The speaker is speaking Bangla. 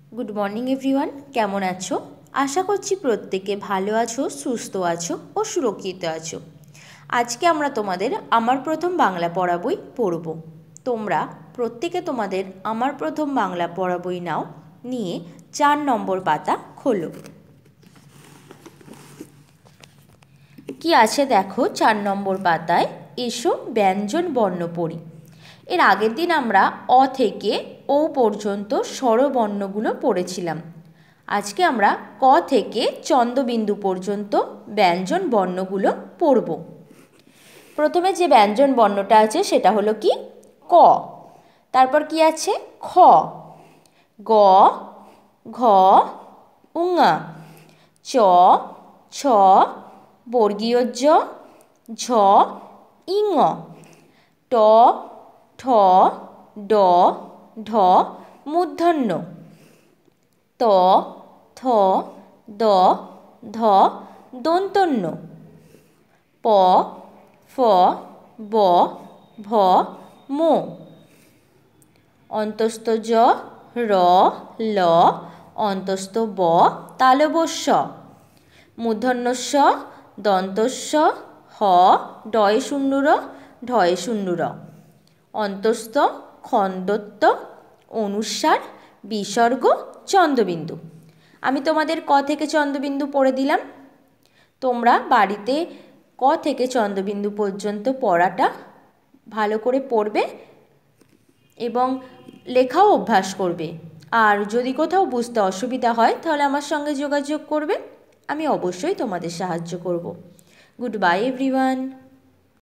গুড মর্নিং এভরিওয়ান, কেমন আছো? আশা করছি প্রত্যেকে ভালো আছো, সুস্থ আছো ও সুরক্ষিত আছো। আজকে আমরা তোমাদের আমার প্রথম বাংলা পড়া বই পড়ব। তোমরা প্রত্যেকে তোমাদের আমার প্রথম বাংলা পড়া বই নাও, নিয়ে 4 নম্বর পাতা খোলো। কি আছে দেখো 4 নম্বর পাতায়, এসো ব্যঞ্জন বর্ণ পড়ি। এর আগের দিন আমরা অ থেকে ও পর্যন্ত স্বরবর্ণগুলো পড়েছিলাম। আজকে আমরা ক থেকে চন্দ্রবিন্দু পর্যন্ত ব্যঞ্জন বর্ণগুলো পড়ব। প্রথমে যে ব্যঞ্জন বর্ণটা আছে সেটা হলো কি ক। তারপর কি আছে খ, গ, ঘ, উঙা, চ, ছ, বর্গীয় জ, ঝ, ইঙ, ট, ঠ, ড, ঢ, মূর্ধন্য, ত, থ, দ, ধ, দন্তন্য, প, ফ, ব, ভ, ম, অন্তস্থ জ, র, ল, অন্তস্থ ব, তালবস্য, মূর্ধন্যস্য, দন্তস্য, হ, ডয়ে শূন্য র, ঢয়ে শূন্য র, অন্তস্থ, খণ্ডত্ব, অনুস্বার, বিসর্গ, চন্দ্রবিন্দু। আমি তোমাদের ক থেকে চন্দ্রবিন্দু পড়ে দিলাম। তোমরা বাড়িতে ক থেকে চন্দ্রবিন্দু পর্যন্ত পড়াটা ভালো করে পড়বে এবং লেখাও অভ্যাস করবে। আর যদি কোথাও বুঝতে অসুবিধা হয় তাহলে আমার সঙ্গে যোগাযোগ করবে, আমি অবশ্যই তোমাদের সাহায্য করব। Good bye everyone.